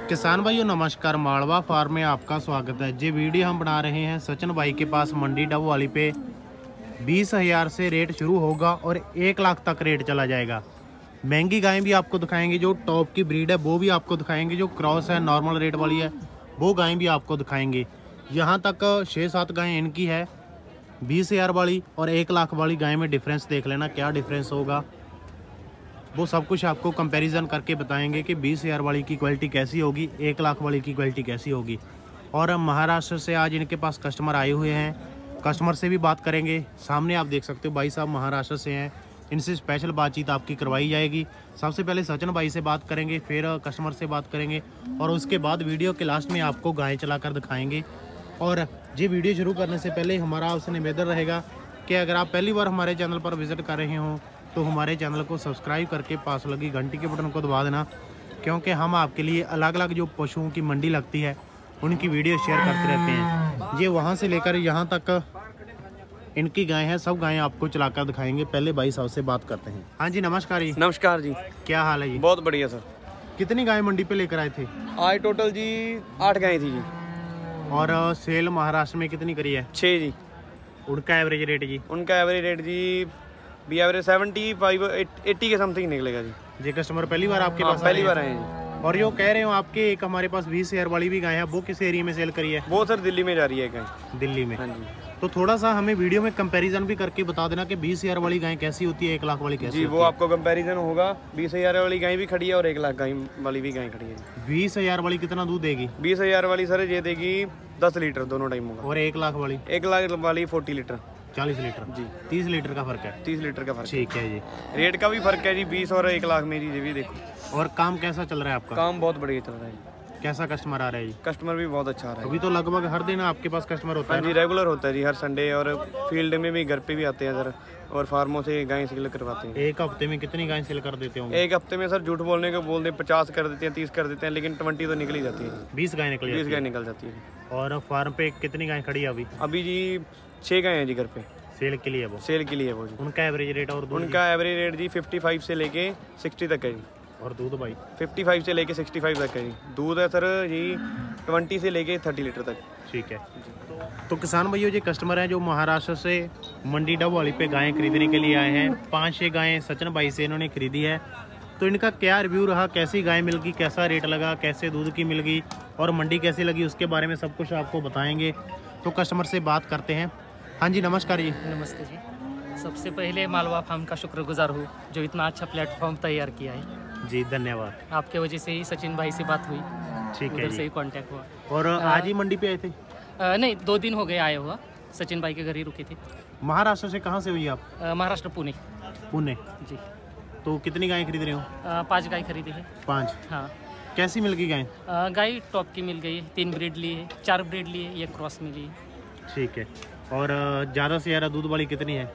किसान भाइयों नमस्कार, मालवा फार्म में आपका स्वागत है। ये वीडियो हम बना रहे हैं सचिन भाई के पास मंडी डब वाली पे 20,000 से रेट शुरू होगा और 1 लाख तक रेट चला जाएगा। महंगी गायें भी आपको दिखाएंगे, जो टॉप की ब्रीड है वो भी आपको दिखाएंगे, जो क्रॉस है नॉर्मल रेट वाली है वो गायें भी आपको दिखाएंगे। यहाँ तक 6-7 गायें इनकी है 20,000 वाली और 1 लाख वाली गाय में डिफरेंस देख लेना, क्या डिफरेंस होगा वो सब कुछ आपको कंपैरिजन करके बताएंगे कि 20,000 वाली की क्वालिटी कैसी होगी, 1 लाख वाली की क्वालिटी कैसी होगी। और महाराष्ट्र से आज इनके पास कस्टमर आए हुए हैं, कस्टमर से भी बात करेंगे। सामने आप देख सकते हो भाई साहब महाराष्ट्र से हैं, इनसे स्पेशल बातचीत आपकी करवाई जाएगी। सबसे पहले सचिन भाई से बात करेंगे, फिर कस्टमर से बात करेंगे और उसके बाद वीडियो के लास्ट में आपको गाय चलाकर दिखाएंगे। और ये वीडियो शुरू करने से पहले हमारा आपसे निवेदन रहेगा कि अगर आप पहली बार हमारे चैनल पर विजिट कर रहे हों तो हमारे चैनल को सब्सक्राइब करके पास लगी घंटी के बटन को दबा देना, क्योंकि हम आपके लिए अलग अलग जो पशुओं की मंडी लगती है उनकी वीडियो शेयर करते रहते हैं। ये वहाँ से लेकर यहाँ तक इनकी गाय हैं, सब गायें आपको चलाकर दिखाएंगे। पहले भाई साहब से बात करते हैं। हाँ जी नमस्कार जी। नमस्कार जी। क्या हाल है जी? बहुत बढ़िया सर। कितनी गाय मंडी पे लेकर आए थे? आज टोटल जी 8 गायें थी जी। और सेल महाराष्ट्र में कितनी करी है? 6 जी। उनका एवरेज रेट जी? उनका एवरेज रेट जी भी एवरेज 75-80 के समथिंग निकलेगा जी। ये कस्टमर पहली बार आपके पास? पहली बार आए हैं जी। और जो कह रहे हो आपके एक हमारे पास 20,000 वाली भी गाय है, वो किस एरिया में सेल करी है? वो सर दिल्ली में जा रही है गाय। दिल्ली में? हाँ जी। तो थोड़ा सा हमें वीडियो में कंपैरिजन भी करके बता देना कि 20,000 वाली गाय कैसी होती है, 1 लाख वाली कैसी जी होती वो है? आपको कंपैरिजन होगा। 20,000 वाली गाय भी खड़ी है और 1 लाख गाय वाली भी गाय खड़ी है। 20,000 वाली कितना दूध देगी? 20,000 वाली सर ये देगी 10 लीटर दोनों टाइम होगा। और 1 लाख वाली? 1 लाख वाली 40 लीटर 40 लीटर जी। 30 लीटर का फर्क है? 30 लीटर का फर्क। ठीक है जी। रेट का भी फर्क है जी, 20 और 1 लाख में जी। ये भी देखो। और काम कैसा चल रहा है आपका? काम बहुत बढ़िया चल रहा है जी। कैसा कस्टमर आ रहा है जी? कस्टमर भी बहुत अच्छा आ रहा है। अभी तो लगभग हर दिन आपके पास कस्टमर होता है? हाँ जी, रेगुलर होता है जी, हर संडे। और फील्ड में भी घर पे भी आते हैं सर, और फार्मों से गाय सेल करवाते हैं। एक हफ्ते में कितनी गाय सेल कर देते होंगे? एक हफ्ते में सर झूठ बोलने को बोलते हैं 50 कर देते हैं, 30 कर देते हैं, लेकिन 20 तो निकल ही जाती है। 20 गाय निकल 20 गाय निकल जाती है। और फार्म पे कितनी गाय खड़ी है अभी? अभी जी 6 गाय हैं जी घर पे। सेल के लिए? वो सेल के लिए वो जी। उनका एवरेज रेट? और उनका एवरेज रेट जी 55 से लेके 60 तक है जी। और दूध भाई? 55 से लेके 65 तक है जी। दूध है सर जी 20 से लेके 30 लीटर तक। ठीक है। तो किसान भाइयों ये कस्टमर हैं जो महाराष्ट्र से मंडी डब वाली पे गायें खरीदने के लिए आए हैं। 5-6 गायें सचिन भाई से इन्होंने खरीदी है। तो इनका क्या रिव्यू रहा, कैसी गाय मिल गई, कैसा रेट लगा, कैसे दूध की मिल गई और मंडी कैसी लगी, उसके बारे में सब कुछ आपको बताएंगे। तो कस्टमर से बात करते हैं। हाँ जी नमस्कार जी। नमस्ते जी। सबसे पहले मालवा फार्म का शुक्रगुजार हूँ जो इतना अच्छा प्लेटफॉर्म तैयार किया है जी। धन्यवाद। आपके वजह से ही सचिन भाई से बात हुई। ठीक है उधर जी। से ही कांटेक्ट हुआ। और आज ही मंडी पे आए थे? नहीं, 2 दिन हो गए आए हुआ। सचिन भाई के घर ही रुके थे। महाराष्ट्र से कहाँ से हुई आप? महाराष्ट्र पुणे। पुणे जी। तो कितनी गायें खरीद रहे हो? 5 गाय खरीदी है। 5? हाँ। कैसी मिल गई गायें? गाय टॉप की मिल गई है। 3 ब्रीड ली है, 4 ब्रीड ली है, 1 क्रॉस मिली है। ठीक है। और ज़्यादा से ज़्यादा दूध वाली कितनी है?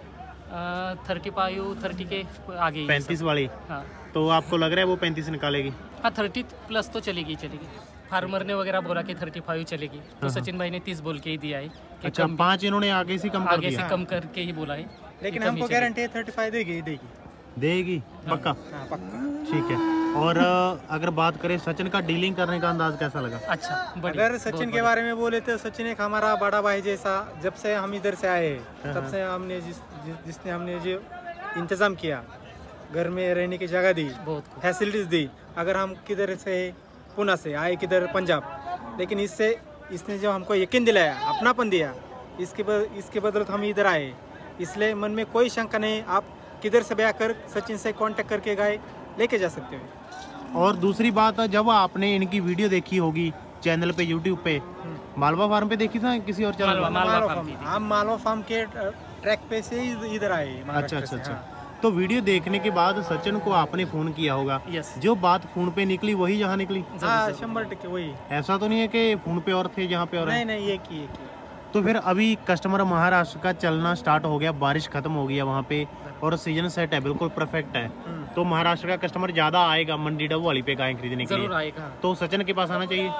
30 के आगे। 35 वाली? हाँ। तो आपको लग रहा है वो 35 निकालेगी? हाँ, 30 प्लस तो चलेगी। फार्मर ने वगैरह बोला कि 35 चलेगी, तो सचिन भाई ने 30 बोल के ही दिया है कि अच्छा, 5 इन्होंने आगे से कम कर आगे दिया? से कम करके ही बोला है। लेकिन हमको गारंटी है 35 देगी पक्का? हाँ, पक्का। ठीक है। और अगर बात करें सचिन का डीलिंग करने का अंदाज कैसा लगा? अच्छा, बढ़िया। अगर सचिन के बारे में बोले तो सचिन एक हमारा बड़ा भाई जैसा। जब से हम इधर से आए हैं तब से हमने जिसने हमने जो इंतजाम किया, घर में रहने की जगह दी, बहुत फैसिलिटीज दी। अगर हम किधर से पुणे से आए, किधर पंजाब, लेकिन इसने जो हमको यकीन दिलाया, अपनापन दिया, इसके बदौलत हम इधर आए। इसलिए मन में कोई शंका नहीं, आप किधर से भी आकर सचिन से कांटेक्ट करके गाय लेके जा सकते हो। और दूसरी बात, जब आपने इनकी वीडियो देखी होगी चैनल पे, यूट्यूब पे, मालवा फार्म पे देखी था किसी और चैनल? हम मालवा फार्म के ट्रैक पे से इधर आए। अच्छा। तो वीडियो देखने के बाद सचिन को आपने फोन किया होगा? यस। जो बात फोन पे निकली वही यहाँ निकली? 100% वही। ऐसा तो नहीं है कि फोन पे और थे यहाँ पे और? नहीं, ये की। तो फिर अभी कस्टमर महाराष्ट्र का चलना स्टार्ट हो गया, बारिश खत्म हो गई है वहाँ पे और सीजन सेट है, बिल्कुल परफेक्ट है। तो महाराष्ट्र का कस्टमर ज्यादा आएगा मंडी डब वाली पे गाय खरीदने के लिए। जरूर आएगा। तो सचिन के पास आना चाहिए।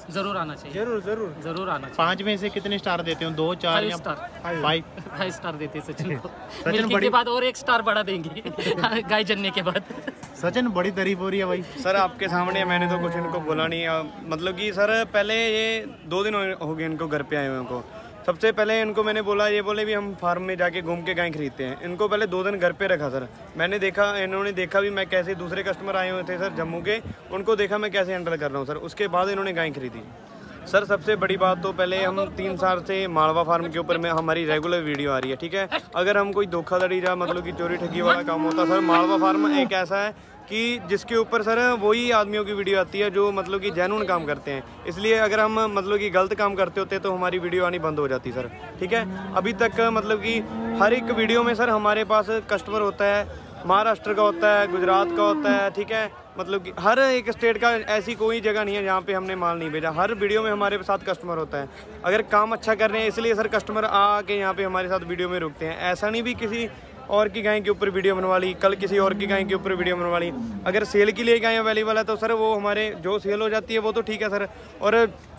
जरूर आना चाहिए, जरूर जरूर। जरूर आना चाहिए। 5 में से कितने स्टार देते हो? 2, 4 5 या स्टार, 5? 5 स्टार देते हैं सचिन को। सचिन मिल्किंग बड़ी- के बाद और 1 स्टार बढ़ा देंगे गाय जनने के बाद। सचिन बड़ी तारीफ हो रही है भाई। सर आपके सामने मैंने तो कुछ इनको बोला नहीं, मतलब कि सर पहले ये 2 दिन हो गए इनको घर पे आए हुए को। सबसे पहले इनको मैंने बोला, ये बोले भी हम फार्म में जाके घूम के गाय खरीदते हैं। इनको पहले 2 दिन घर पे रखा सर, मैंने देखा, इन्होंने देखा भी मैं कैसे, दूसरे कस्टमर आए हुए थे सर जम्मू के, उनको देखा मैं कैसे हैंडल कर रहा हूँ सर। उसके बाद इन्होंने गाय खरीदी। सर सबसे बड़ी बात तो पहले हम 3 साल से मालवा फार्म के ऊपर में हमारी रेगुलर वीडियो आ रही है, ठीक है। अगर हम कोई धोखाधड़ी या मतलब कि चोरी ठगी वाला काम होता सर, मालवा फार्म एक ऐसा है कि जिसके ऊपर सर वही आदमियों की वीडियो आती है जो मतलब कि जेन्युइन काम करते हैं। इसलिए अगर हम मतलब कि गलत काम करते होते तो हमारी वीडियो आनी बंद हो जाती सर, ठीक है। अभी तक मतलब कि हर एक वीडियो में सर हमारे पास कस्टमर होता है, महाराष्ट्र का होता है, गुजरात का होता है, ठीक है। मतलब कि हर एक स्टेट का, ऐसी कोई जगह नहीं है जहाँ पे हमने माल नहीं भेजा। हर वीडियो में हमारे साथ कस्टमर होता है। अगर काम अच्छा कर रहे हैं इसलिए सर कस्टमर आके यहाँ पे हमारे साथ वीडियो में रुकते हैं। ऐसा नहीं भी किसी और की गाय के ऊपर वीडियो बनवा ली, कल किसी और की गाय के ऊपर वीडियो बनवा ली। अगर सेल के लिए गाय अवेलेबल है तो सर वो हमारे जो सेल हो जाती है वो तो ठीक है सर, और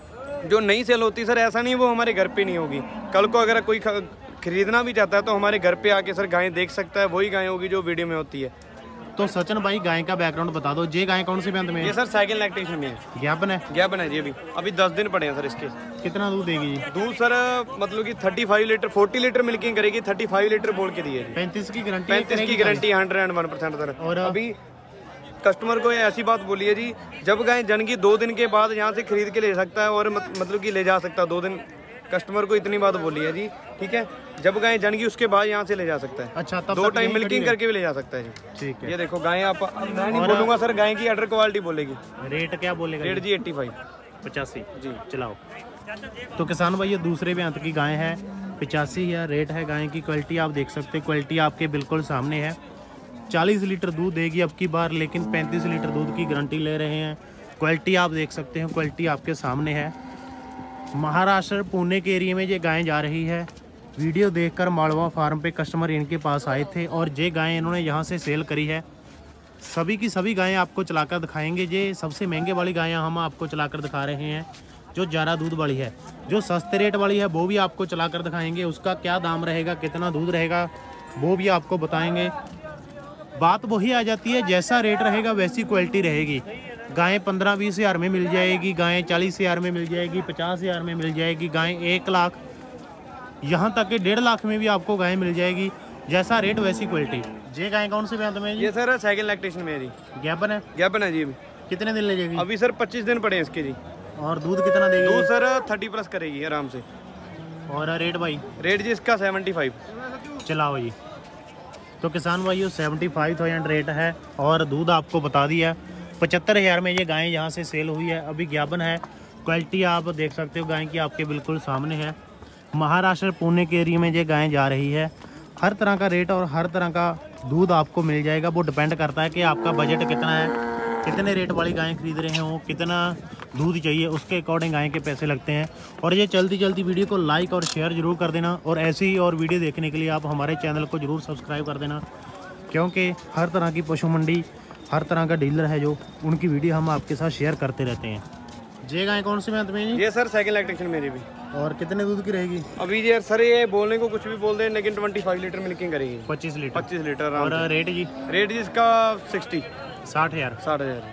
जो नहीं सेल होती सर ऐसा नहीं वो हमारे घर पे नहीं होगी। कल को अगर कोई खरीदना भी चाहता है तो हमारे घर पे आके सर गाय देख सकता है, वही गाय होगी जो वीडियो में होती है। तो सचिन भाई गाय का बैकग्राउंड बता दो, ये गाय कौन सी ब्यांत में है? ये सर सेकंड लैक्टेशन में है, ज्ञापन है। ज्ञापन है जी। अभी 10 दिन पड़े हैं सर इसके। कितना दूध देगी जी? दूध सर मतलब कि 35 लीटर 40 लीटर मिल्किंग करेगी, 35 लीटर बोल के दिए। 35 की गारंटी? 35 की गारंटी 101% सर। और अभी कस्टमर को ऐसी बात बोली है जी, जब गाय जन की 2 दिन के बाद यहाँ से खरीद के ले सकता है और मतलब कि ले जा सकता है। 2 दिन कस्टमर को इतनी बात बोली है जी, ठीक है। जब गाय जन की उसके बाद यहाँ से ले जा सकता है। अच्छा, तब 2 तक टाइम यहीं मिल्किंग खड़ी करके भी ले जा सकता है जी। ठीक है। ये देखो गाय, आप मैं नहीं बोलूँगा सर, गाय की अडर क्वालिटी बोलेगी। रेट क्या बोलेगा? रेट जी 85 जी। चलाओ। तो किसान भाई ये दूसरे ब्यांत की गाय है, 85 है रेट है। गाय की क्वालिटी आप देख सकते हैं, क्वालिटी आपके बिल्कुल सामने है। 40 लीटर दूध देगी अब की बार, लेकिन 35 लीटर दूध की गारंटी ले रहे हैं। क्वालिटी आप देख सकते हैं, क्वालिटी आपके सामने है। महाराष्ट्र पुणे के एरिया में ये गायें जा रही है। वीडियो देखकर मालवा फार्म पे कस्टमर इनके पास आए थे और ये गायें इन्होंने यहाँ से सेल करी है। सभी की सभी गायें आपको चलाकर दिखाएंगे। ये सबसे महंगे वाली गायें हम आपको चलाकर दिखा रहे हैं, जो ज़्यादा दूध वाली है। जो सस्ते रेट वाली है वो भी आपको चलाकर दिखाएंगे, उसका क्या दाम रहेगा, कितना दूध रहेगा वो भी आपको बताएंगे। बात वही आ जाती है, जैसा रेट रहेगा वैसी क्वालिटी रहेगी। गायें 15-20 हज़ार में मिल जाएगी, गायें 40 हज़ार में मिल जाएगी, 50 हज़ार में मिल जाएगी, गायें 1 लाख, यहाँ तक कि 1.5 लाख में भी आपको गायें मिल जाएगी। जैसा रेट वैसी क्वालिटी। ये गाय कौन से ब्यांत में है? ये सर सेकंड लैक्टेशन में है जी। ज्ञापन है? ज्ञापन है जी। अभी कितने दिन ले जाएगी? अभी सर 25 दिन पड़े हैं इसके जी। और दूध कितना देगी? दूध सर 30+ करेगी आराम से। और रेट भाई? रेट जी इसका 75। चलाओ जी। तो किसान भाइयों 75,000 रेट है और दूध आपको बता दिया। 75,000 में ये गाय यहाँ से सेल हुई है। अभी ज्ञापन है, क्वालिटी आप देख सकते हो गाय की आपके बिल्कुल सामने है। महाराष्ट्र पुणे के एरिया में ये गाय जा रही है। हर तरह का रेट और हर तरह का दूध आपको मिल जाएगा। वो डिपेंड करता है कि आपका बजट कितना है, कितने रेट वाली गायें खरीद रहे हो, कितना दूध चाहिए, उसके अकॉर्डिंग गाय के पैसे लगते हैं। और ये चलती चलती वीडियो को लाइक और शेयर ज़रूर कर देना, और ऐसी ही और वीडियो देखने के लिए आप हमारे चैनल को ज़रूर सब्सक्राइब कर देना, क्योंकि हर तरह की पशु मंडी, हर तरह का डीलर है जो, उनकी वीडियो हम आपके साथ शेयर करते रहते हैं। ये गाय कौन सी ब्यांत में जी? ये सर सेकंड लैक्टेशन मेरी भी। और कितने दूध की रहेगी? अभी ये सर ये बोलने को कुछ भी बोल दें, लेकिन 25 लीटर मिल्किंग करेगी। 25 लीटर। 25 लीटर। और रेट जी? रेट जी इसका 60 60,000।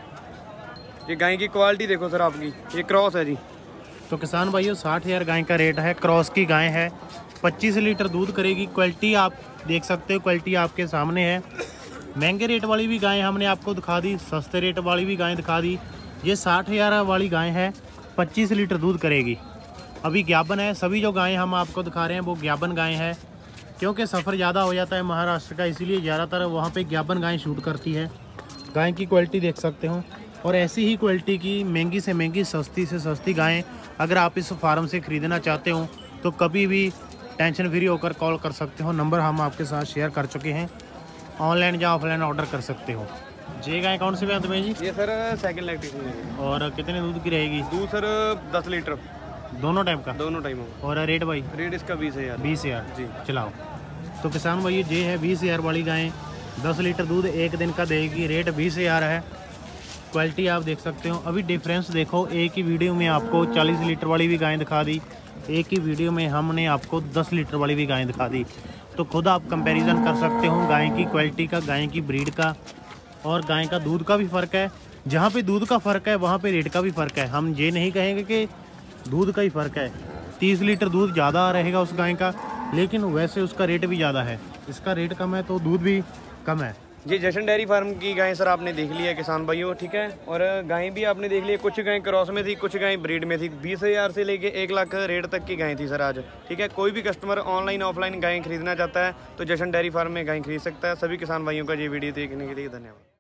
ये गाय की क्वालिटी देखो सर आपकी, ये क्रॉस है जी। तो किसान भाइयों 60,000 गाय का रेट है, क्रॉस की गाय है, 25 लीटर दूध करेगी। क्वालिटी आप देख सकते हो, क्वालिटी आपके सामने है। महंगे रेट वाली भी गाय हमने आपको दिखा दी, सस्ते रेट वाली भी गाय दिखा दी। ये 60,000 वाली गाय है, 25 लीटर दूध करेगी। अभी ज्ञापन है, सभी जो गायें हम आपको दिखा रहे हैं वो ज्ञापन गायें हैं, क्योंकि सफ़र ज़्यादा हो जाता है महाराष्ट्र का, इसीलिए ज़्यादातर वहाँ पे ज्ञापन गायें शूट करती है। गाय की क्वालिटी देख सकते हो, और ऐसी ही क्वालिटी की महंगी से महंगी, सस्ती से सस्ती गायें अगर आप इस फार्म से ख़रीदना चाहते हो तो कभी भी टेंशन फ्री होकर कॉल कर सकते हो। नंबर हम आपके साथ शेयर कर चुके हैं, ऑनलाइन या ऑफलाइन ऑर्डर कर सकते हो। ये गाय कौन से ब्यांत में जी? ये सर सेकंड लैक्टेशन में। और कितने दूध की रहेगी? दूध सर 10 लीटर दोनों टाइम का? दोनों टाइम होगा। और रेट भाई? रेट इसका 20,000। 20,000 जी। चलाओ। तो किसान भाई ये है 20,000 वाली गाय, 10 लीटर दूध एक दिन का देगी। रेट 20,000 है। क्वालिटी आप देख सकते हो। अभी डिफरेंस देखो, एक ही वीडियो में आपको 40 लीटर वाली भी गायें दिखा दी, एक ही वीडियो में हमने आपको 10 लीटर वाली भी गायें दिखा दी। तो खुद आप कंपैरिजन कर सकते हो गाय की क्वालिटी का, गाय की ब्रीड का, और गाय का दूध का भी फ़र्क है। जहाँ पे दूध का फ़र्क है वहाँ पे रेट का भी फ़र्क है। हम ये नहीं कहेंगे कि दूध का ही फ़र्क है। 30 लीटर दूध ज़्यादा रहेगा उस गाय का, लेकिन वैसे उसका रेट भी ज़्यादा है। इसका रेट कम है तो दूध भी कम है। जी जशन डेयरी फार्म की गायें सर आपने देख लिया किसान भाइयों, ठीक है। और गायें भी आपने देख ली, कुछ गायें क्रॉस में थी, कुछ गायें ब्रीड में थी। 20,000 से लेके 1 लाख रेट तक की गायें थी सर आज, ठीक है। कोई भी कस्टमर ऑनलाइन ऑफलाइन गायें खरीदना चाहता है तो जशन डेयरी फार्म में गायें खरीद सकता है। सभी किसान भाइयों का ये वीडियो देखने के लिए धन्यवाद।